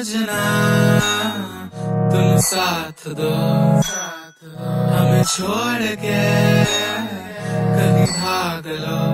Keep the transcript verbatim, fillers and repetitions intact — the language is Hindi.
सजना तुम साथ दो, हमें छोड़ के कहीं भाग लो।